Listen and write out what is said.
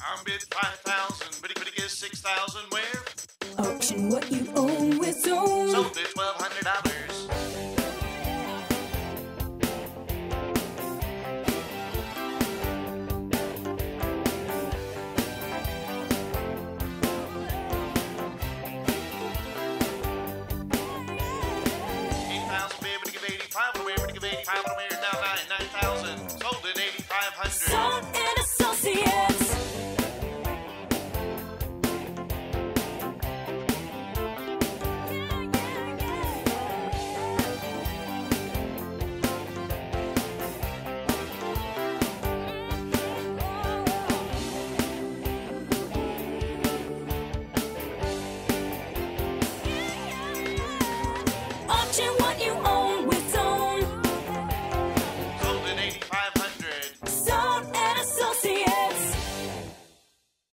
I'm bid 5,000, but he could have guessed 6,000 where? Auction what you own with Zone. Sold it $1,200